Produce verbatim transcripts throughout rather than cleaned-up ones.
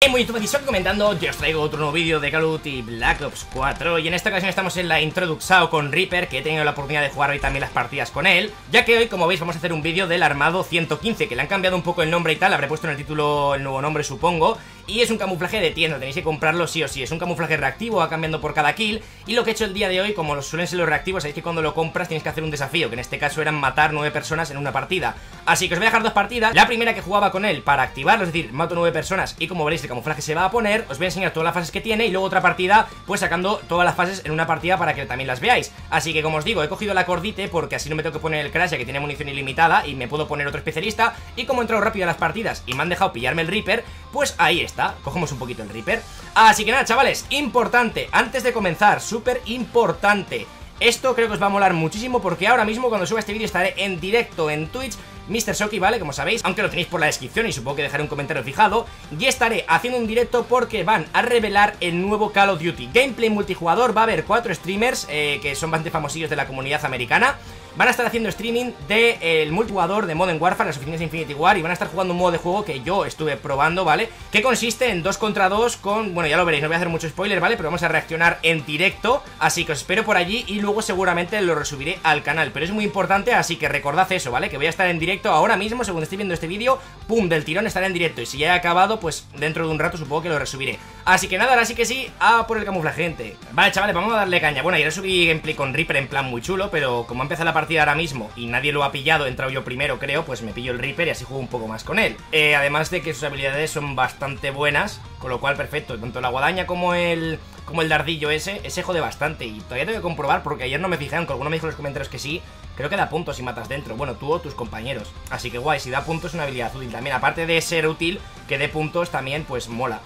Hey, muy YouTube, aquí estoy comentando. Yo os traigo otro nuevo vídeo de Call of Duty Black Ops cuatro. Y en esta ocasión estamos en la introducción con Reaper, que he tenido la oportunidad de jugar hoy también las partidas con él. Ya que hoy, como veis, vamos a hacer un vídeo del Armado ciento quince, que le han cambiado un poco el nombre y tal. Habré puesto en el título el nuevo nombre, supongo. Y es un camuflaje de tienda, tenéis que comprarlo sí o sí. Es un camuflaje reactivo, va cambiando por cada kill. Y lo que he hecho el día de hoy, como suelen ser los reactivos, sabéis que cuando lo compras tienes que hacer un desafío, que en este caso eran matar nueve personas en una partida. Así que os voy a dejar dos partidas. La primera que jugaba con él para activarlo, es decir, mato nueve personas y como veréis el camuflaje se va a poner. Os voy a enseñar todas las fases que tiene y luego otra partida, pues sacando todas las fases en una partida para que también las veáis. Así que como os digo, he cogido la cordite porque así no me tengo que poner el crash, ya que tiene munición ilimitada y me puedo poner otro especialista. Y como he entrado rápido a las partidas y me han dejado pillarme el Reaper, pues ahí está, cogemos un poquito el Reaper. Así que nada, chavales, importante, antes de comenzar, súper importante, esto creo que os va a molar muchísimo porque ahora mismo cuando suba este vídeo estaré en directo en Twitch, mister Shocky, ¿vale? Como sabéis, aunque lo tenéis por la descripción y supongo que dejaré un comentario fijado. Y estaré haciendo un directo porque van a revelar el nuevo Call of Duty Gameplay multijugador. Va a haber cuatro streamers eh, que son bastante famosillos de la comunidad americana. Van a estar haciendo streaming del de, multijugador de Modern Warfare, las oficinas de Infinity War. Y van a estar jugando un modo de juego que yo estuve probando, ¿vale? Que consiste en dos contra dos con... Bueno, ya lo veréis, no voy a hacer mucho spoiler, ¿vale? Pero vamos a reaccionar en directo. Así que os espero por allí y luego seguramente lo resubiré al canal. Pero es muy importante, así que recordad eso, ¿vale? Que voy a estar en directo ahora mismo, según estoy viendo este vídeo. Pum, del tirón estaré en directo. Y si ya he acabado, pues dentro de un rato supongo que lo resubiré. Así que nada, ahora sí que sí, a por el camuflaje, gente. Vale, chavales, vamos a darle caña. Bueno, ayer subí gameplay con Reaper en plan muy chulo, pero como ha empezado la partida ahora mismo y nadie lo ha pillado, he entrado yo primero, creo, pues me pillo el Reaper y así juego un poco más con él. Eh, además de que sus habilidades son bastante buenas, con lo cual perfecto. Tanto la guadaña como el... como el dardillo ese, ese jode bastante. Y todavía tengo que comprobar porque ayer no me fijé, aunque alguno me dijo en los comentarios que sí. Creo que da puntos si matas dentro, bueno, tú o tus compañeros. Así que guay, si da puntos es una habilidad útil también. Aparte de ser útil, que dé puntos también, pues mola.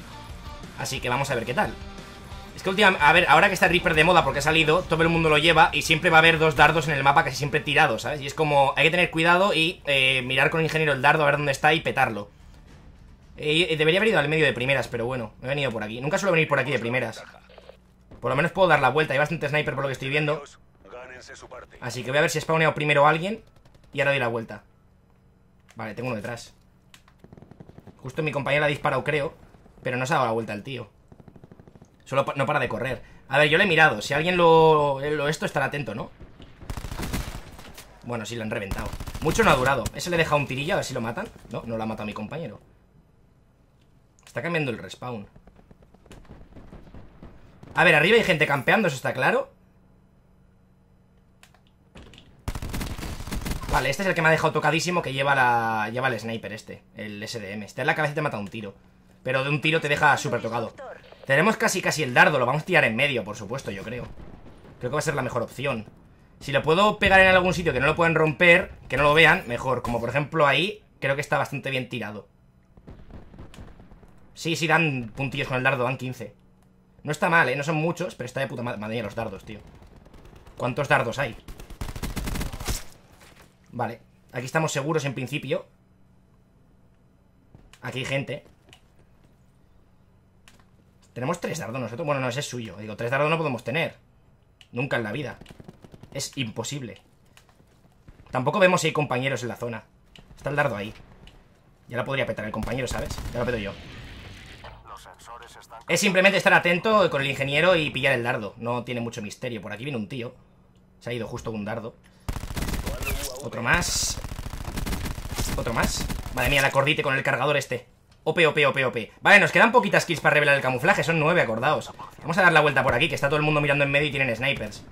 Así que vamos a ver qué tal. Es que últimamente, a ver, ahora que está Reaper de moda porque ha salido, todo el mundo lo lleva y siempre va a haber dos dardos en el mapa casi siempre tirados, ¿sabes? Y es como, hay que tener cuidado y eh, mirar con el ingeniero el dardo a ver dónde está y petarlo. Eh, debería haber ido al medio de primeras, pero bueno, he venido por aquí. Nunca suelo venir por aquí de primeras. Por lo menos puedo dar la vuelta, hay bastante sniper por lo que estoy viendo. Así que voy a ver si he spawneado primero a alguien y ahora doy la vuelta. Vale, tengo uno detrás. Justo mi compañero ha disparado, creo, pero no se ha dado la vuelta el tío. Solo pa no para de correr. A ver, yo le he mirado. Si alguien lo, lo esto, estará atento, ¿no? Bueno, sí, lo han reventado. Mucho no ha durado. Ese le he dejado un tirillo, a ver si lo matan. No, no lo ha matado mi compañero. Está cambiando el respawn. A ver, arriba hay gente campeando, eso está claro. Vale, este es el que me ha dejado tocadísimo, que lleva la lleva el sniper este, el S D M. Este en la cabeza y te mata un tiro. Pero de un tiro te deja súper tocado. Tenemos casi casi el dardo, lo vamos a tirar en medio, por supuesto, yo creo. Creo que va a ser la mejor opción. Si lo puedo pegar en algún sitio que no lo puedan romper, que no lo vean, mejor. Como por ejemplo ahí, creo que está bastante bien tirado. Sí, sí, dan puntillos con el dardo, dan quince. No está mal, ¿eh? No son muchos, pero está de puta madre. Madre mía, los dardos, tío. ¿Cuántos dardos hay? Vale, aquí estamos seguros en principio. Aquí hay gente. Tenemos tres dardos nosotros. Bueno, no, ese es suyo. Digo, tres dardos no podemos tener. Nunca en la vida. Es imposible. Tampoco vemos si hay compañeros en la zona. Está el dardo ahí. Ya la podría petar el compañero, ¿sabes? Ya lo peto yo. Es simplemente estar atento con el ingeniero y pillar el dardo. No tiene mucho misterio. Por aquí viene un tío. Se ha ido justo un dardo. Otro más. Otro más. Madre mía, la cordite con el cargador este. O P, O P, O P, O P. Vale, nos quedan poquitas kills para revelar el camuflaje. Son nueve, acordaos. Vamos a dar la vuelta por aquí, que está todo el mundo mirando en medio y tienen snipers.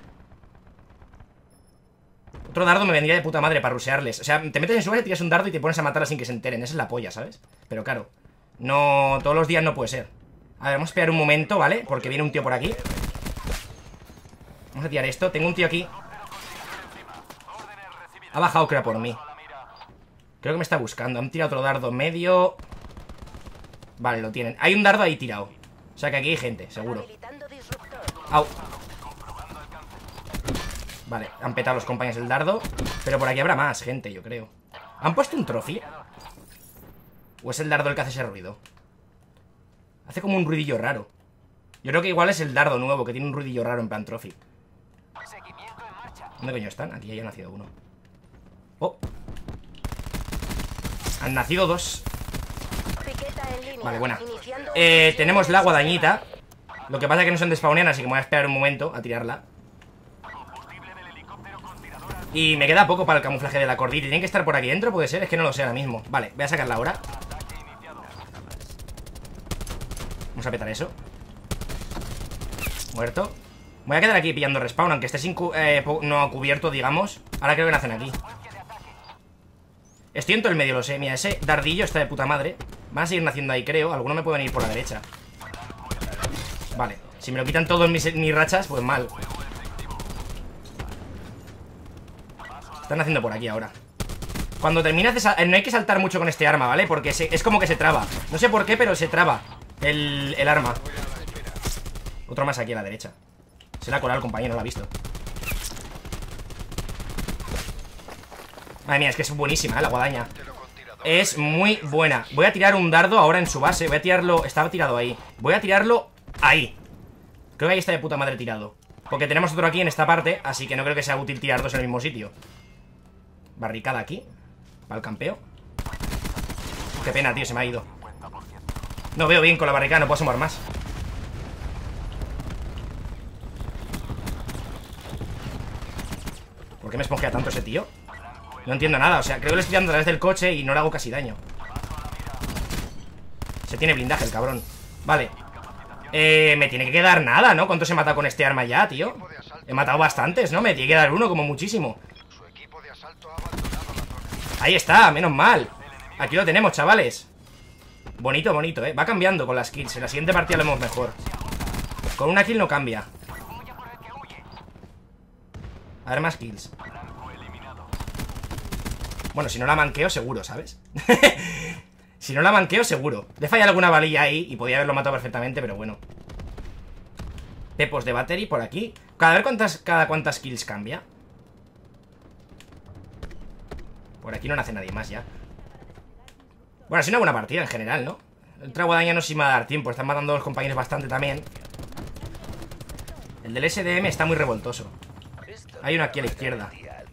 Otro dardo me vendría de puta madre para rushearles. O sea, te metes en su base, tiras un dardo y te pones a matarla sin que se enteren. Esa es la polla, ¿sabes? Pero claro, no, todos los días no puede ser. A ver, vamos a esperar un momento, ¿vale? Porque viene un tío por aquí. Vamos a tirar esto. Tengo un tío aquí. Ha bajado, creo, por mí. Creo que me está buscando. Han tirado otro dardo medio. Vale, lo tienen. Hay un dardo ahí tirado. O sea que aquí hay gente, seguro. Au. Vale, han petado los compañeros el dardo. Pero por aquí habrá más gente, yo creo. ¿Han puesto un trophy? ¿O es el dardo el que hace ese ruido? Hace como un ruidillo raro. Yo creo que igual es el dardo nuevo, que tiene un ruidillo raro en plan trophy. ¿Dónde coño están? Aquí ya ha nacido uno. Oh. Han nacido dos. Vale, buena. Eh, tenemos la guadañita. Lo que pasa es que no son despawnean, así que me voy a esperar un momento a tirarla. Y me queda poco para el camuflaje de la cordita. ¿Tienen que estar por aquí dentro? Puede ser, es que no lo sé ahora mismo. Vale, voy a sacarla ahora. Vamos a petar eso. Muerto. Voy a quedar aquí pillando respawn, aunque esté sin cu eh, no cubierto, digamos. Ahora creo que nacen aquí. Estoy en todo el medio, lo sé. Mira, ese dardillo está de puta madre. Van a seguir naciendo ahí, creo. Algunos me pueden ir por la derecha. Vale, si me lo quitan todos mis, mis rachas, pues mal. Están haciendo por aquí ahora. Cuando terminas de... No hay que saltar mucho con este arma, ¿vale? Porque se... es como que se traba. No sé por qué, pero se traba el, el arma. Otro más aquí a la derecha. Se le ha colado el compañero, no lo ha visto. Madre mía, es que es buenísima, ¿eh? La guadaña. Es muy buena. Voy a tirar un dardo ahora en su base. Voy a tirarlo... Estaba tirado ahí. Voy a tirarlo ahí. Creo que ahí está de puta madre tirado. Porque tenemos otro aquí en esta parte, así que no creo que sea útil tirar dos en el mismo sitio. Barricada aquí. Para el campeo. Qué pena, tío, se me ha ido. No veo bien con la barricada, no puedo asomar más. ¿Por qué me esponjea tanto ese tío? No entiendo nada, o sea, creo que le estoy dando a través del coche y no le hago casi daño. Se tiene blindaje el cabrón. Vale. Eh, me tiene que quedar nada, ¿no? ¿Cuántos he matado con este arma ya, tío? He matado bastantes, ¿no? Me tiene que dar uno, como muchísimo. Ahí está, menos mal. Aquí lo tenemos, chavales. Bonito, bonito, ¿eh? Va cambiando con las kills. En la siguiente partida lo vemos mejor. Con una kill no cambia. A ver, más kills. Bueno, si no la manqueo, seguro, ¿sabes? Si no la manqueo, seguro. Le falla alguna balilla ahí y podía haberlo matado perfectamente, pero bueno. Pepos de battery por aquí. Cada ver cuántas, cada cuántas kills cambia. Por aquí no nace nadie más ya. Bueno, ha sido una buena partida en general, ¿no? El guadaña no sé si me va a dar tiempo. Están matando a los compañeros bastante también. El del S D M está muy revoltoso. Hay uno aquí a la izquierda.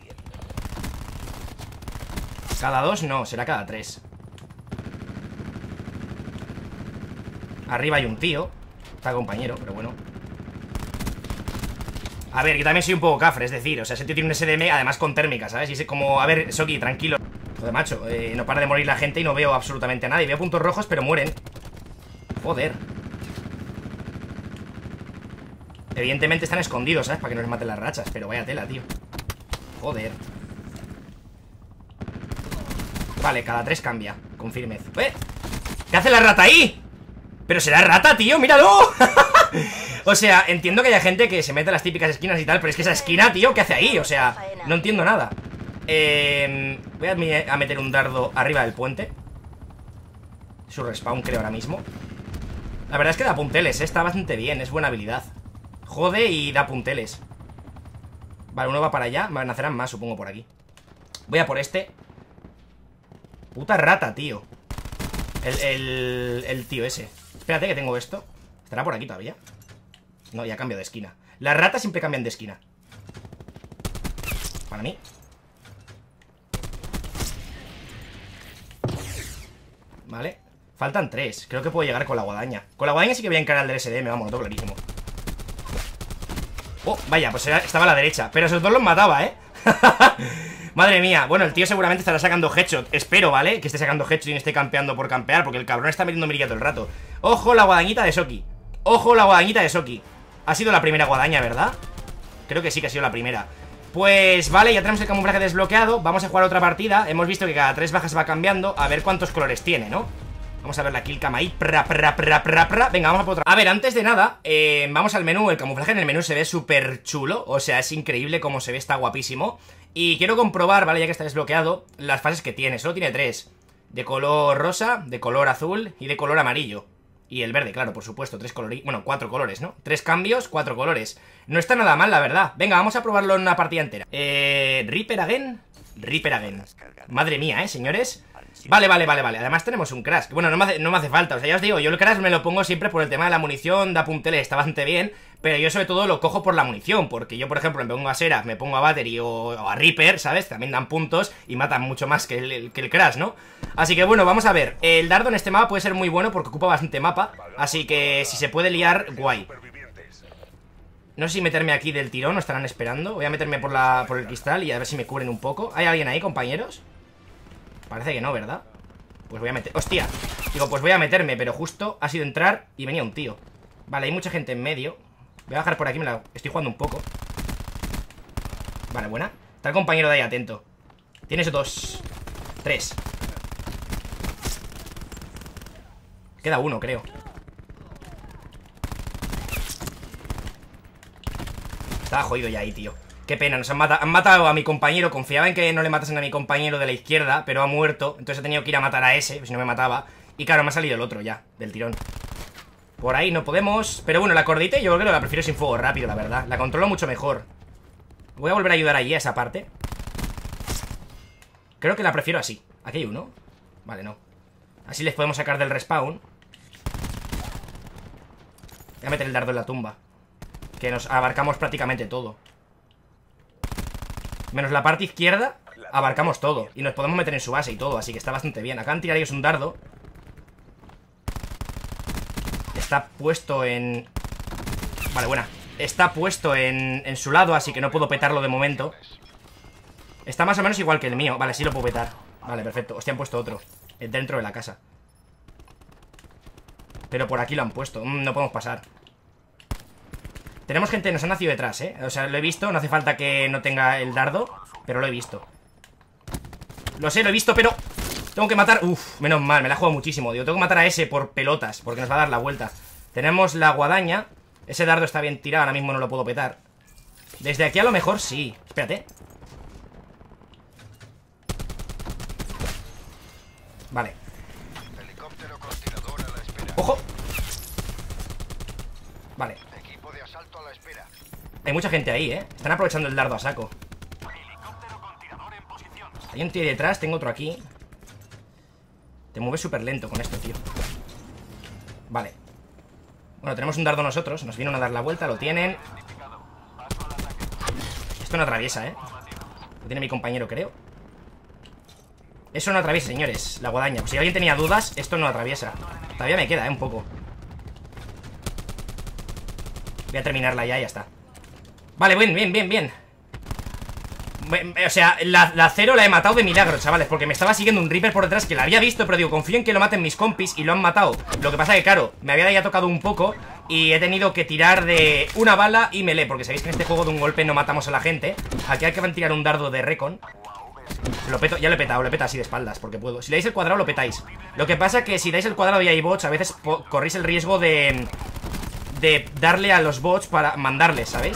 Cada dos no, será cada tres. Arriba hay un tío. Está compañero, pero bueno. A ver, yo también soy un poco cafre, es decir, o sea, ese tío tiene un S D M además con térmica, ¿sabes? Y es como, a ver, Soki, tranquilo. Joder, macho, eh, no para de morir la gente y no veo absolutamente a nadie. Veo puntos rojos, pero mueren. Joder. Evidentemente están escondidos, ¿sabes? Para que no les maten las rachas, pero vaya tela, tío. Joder. Vale, cada tres cambia, con firmeza. ¿Eh? ¿Qué hace la rata ahí? Pero será rata, tío, míralo. O sea, entiendo que haya gente que se mete en las típicas esquinas y tal, pero es que esa esquina, tío, ¿qué hace ahí? O sea, no entiendo nada. eh, Voy a meter un dardo arriba del puente. Su respawn, creo, ahora mismo. La verdad es que da punteles, ¿eh? Está bastante bien, es buena habilidad. Jode y da punteles. Vale, uno va para allá. Nacerán más, supongo, por aquí. Voy a por este. Puta rata, tío. El, el, el tío ese. Espérate que tengo esto. ¿Estará por aquí todavía? No, ya cambio de esquina. Las ratas siempre cambian de esquina. Para mí. Vale. Faltan tres. Creo que puedo llegar con la guadaña. Con la guadaña sí que voy a encarar al del S D M. Vamos, lo tengo clarísimo. Oh, vaya, pues era, estaba a la derecha. Pero esos dos los mataba, ¿eh? Madre mía. Bueno, el tío seguramente estará sacando headshot. Espero, ¿vale? Que esté sacando headshot y no esté campeando por campear, porque el cabrón está metiendo mirilla todo el rato. Ojo la guadañita de Soki. Ojo la guadañita de Soki. Ha sido la primera guadaña, ¿verdad? Creo que sí que ha sido la primera. Pues vale, ya tenemos el camuflaje desbloqueado. Vamos a jugar otra partida. Hemos visto que cada tres bajas va cambiando. A ver cuántos colores tiene, ¿no? Vamos a ver la killcam ahí. Pra, pra, pra, pra, pra. Venga, vamos a por otra. A ver, antes de nada, eh, vamos al menú. El camuflaje en el menú se ve súper chulo. O sea, es increíble cómo se ve, está guapísimo. Y quiero comprobar, vale, ya que está desbloqueado, las fases que tiene. Solo tiene tres. De color rosa, de color azul y de color amarillo. Y el verde, claro, por supuesto, tres colores, bueno, cuatro colores, ¿no? Tres cambios, cuatro colores. No está nada mal, la verdad. Venga, vamos a probarlo en una partida entera. Eh... Reaper again. Reaper again. Madre mía, ¿eh, señores? Vale, vale, vale, vale. Además tenemos un crash. Bueno, no me hace, no me hace falta. O sea, ya os digo, yo el crash me lo pongo siempre por el tema de la munición. Da puntele, está bastante bien. Pero yo sobre todo lo cojo por la munición. Porque yo, por ejemplo, me pongo a Seraph, me pongo a Battery o, o a Reaper, ¿sabes? También dan puntos y matan mucho más que el, que el crash, ¿no? Así que bueno, vamos a ver. El dardo en este mapa puede ser muy bueno porque ocupa bastante mapa. Así que si se puede liar, guay. No sé si meterme aquí del tirón o estarán esperando. Voy a meterme por, la, por el cristal y a ver si me cubren un poco. ¿Hay alguien ahí, compañeros? Parece que no, ¿verdad? Pues voy a meter... ¡Hostia! Digo, pues voy a meterme, pero justo ha sido entrar y venía un tío. Vale, hay mucha gente en medio. Voy a bajar por aquí, me la estoy jugando un poco. Vale, buena. Está el compañero de ahí, atento. Tienes dos. Tres. Queda uno, creo. Estaba jodido ya ahí, tío. Qué pena, nos han matado, han matado a mi compañero. Confiaba en que no le matasen a mi compañero de la izquierda, pero ha muerto. Entonces he tenido que ir a matar a ese, si no me mataba. Y claro, me ha salido el otro ya, del tirón. Por ahí no podemos. Pero bueno, la cordita yo creo que la prefiero sin fuego rápido, la verdad. La controlo mucho mejor. Voy a volver a ayudar allí a esa parte. Creo que la prefiero así. Aquí hay uno. Vale, no. Así les podemos sacar del respawn. Voy a meter el dardo en la tumba. Que nos abarcamos prácticamente todo. Menos la parte izquierda, abarcamos todo. Y nos podemos meter en su base y todo, así que está bastante bien. Acá han tirado ellos un dardo. Está puesto en... Vale, buena. Está puesto en, en su lado, así que no puedo petarlo de momento. Está más o menos igual que el mío. Vale, sí lo puedo petar. Vale, perfecto. Hostia, han puesto otro dentro de la casa. Pero por aquí lo han puesto. mm, No podemos pasar. Tenemos gente, nos han nacido detrás, ¿eh? O sea, lo he visto, no hace falta que no tenga el dardo, pero lo he visto. Lo sé, lo he visto, pero... Tengo que matar... Uf, menos mal, me la he jugado muchísimo, digo. Tengo que matar a ese por pelotas, porque nos va a dar la vuelta. Tenemos la guadaña. Ese dardo está bien tirado, ahora mismo no lo puedo petar. Desde aquí a lo mejor sí. Espérate. Vale. ¡Ojo! Vale. Hay mucha gente ahí, ¿eh? Están aprovechando el dardo a saco. Hay un tío ahí detrás, tengo otro aquí. Te mueves súper lento con esto, tío. Vale. Bueno, tenemos un dardo nosotros. Nos vienen a dar la vuelta, lo tienen. Esto no atraviesa, ¿eh? Lo tiene mi compañero, creo. Eso no atraviesa, señores. La guadaña. Pues si alguien tenía dudas, esto no atraviesa. Todavía me queda, ¿eh? Un poco. Voy a terminarla ya y ya está. Vale, bien, bien, bien, bien. O sea, la, la cero la he matado de milagro, chavales, porque me estaba siguiendo un Reaper por detrás que la había visto, pero digo, confío en que lo maten mis compis y lo han matado. Lo que pasa que, claro, me había ya tocado un poco y he tenido que tirar de una bala y melee, porque sabéis que en este juego de un golpe no matamos a la gente. Aquí hay que tirar un dardo de recon. Lo peto, ya lo he petado, lo he petado así de espaldas, porque puedo. Si le dais el cuadrado, lo petáis. Lo que pasa que si dais el cuadrado y hay bots, a veces corréis el riesgo de... de darle a los bots para mandarles, ¿sabéis?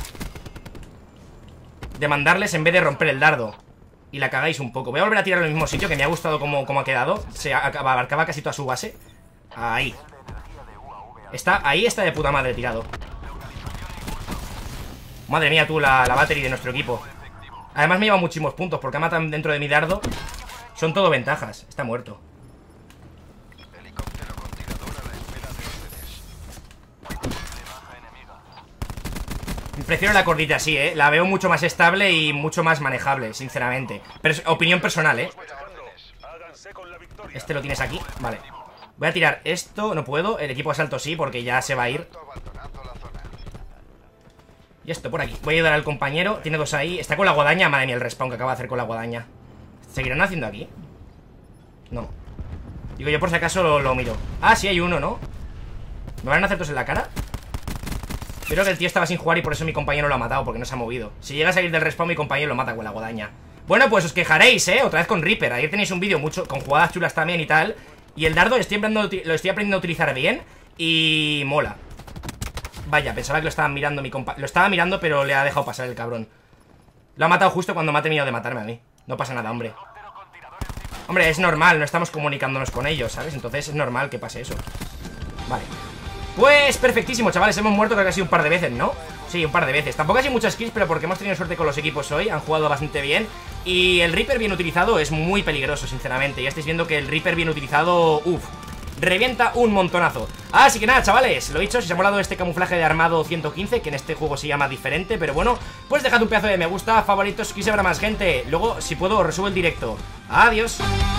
De mandarles en vez de romper el dardo. Y la cagáis un poco. Voy a volver a tirar al mismo sitio, que me ha gustado cómo, cómo ha quedado. Se abarcaba casi toda su base. Ahí. Está, ahí está de puta madre tirado. Madre mía tú, la, la battery de nuestro equipo. Además me lleva muchísimos puntos, porque ha matado dentro de mi dardo. Son todo ventajas. Está muerto. Prefiero la cordita así, ¿eh? La veo mucho más estable y mucho más manejable, sinceramente. Pero es opinión personal, ¿eh? Este lo tienes aquí, vale. Voy a tirar esto, no puedo. El equipo de asalto sí, porque ya se va a ir. Y esto por aquí. Voy a ayudar al compañero, tiene dos ahí. Está con la guadaña, madre mía el respawn que acaba de hacer con la guadaña. ¿Seguirán haciendo aquí? No. Digo, yo por si acaso lo, lo miro. Ah, sí hay uno, ¿no? ¿Me van a hacer todos en la cara? Creo que el tío estaba sin jugar y por eso mi compañero lo ha matado, porque no se ha movido. Si llega a salir del respawn, mi compañero lo mata con la guadaña. Bueno, pues os quejaréis, ¿eh? Otra vez con Reaper. Ayer tenéis un vídeo mucho con jugadas chulas también y tal. Y el dardo lo estoy aprendiendo, lo estoy aprendiendo a utilizar bien. Y mola. Vaya, pensaba que lo estaba mirando mi compa... Lo estaba mirando, pero le ha dejado pasar el cabrón. Lo ha matado justo cuando me ha tenido de matarme a mí. No pasa nada, hombre. Hombre, es normal, no estamos comunicándonos con ellos, ¿sabes? Entonces es normal que pase eso. Vale. Pues perfectísimo, chavales, hemos muerto creo que ha sido un par de veces, ¿no? Sí, un par de veces. Tampoco ha sido muchas kills, pero porque hemos tenido suerte con los equipos hoy. Han jugado bastante bien. Y el Reaper bien utilizado es muy peligroso, sinceramente. Ya estáis viendo que el Reaper bien utilizado, uff, revienta un montonazo. Así que nada, chavales, lo dicho, si os ha molado este camuflaje de armado ciento quince, que en este juego se llama diferente, pero bueno, pues dejad un pedazo de me gusta, favoritos, quise ver a más gente. Luego, si puedo, os resubo el directo. Adiós.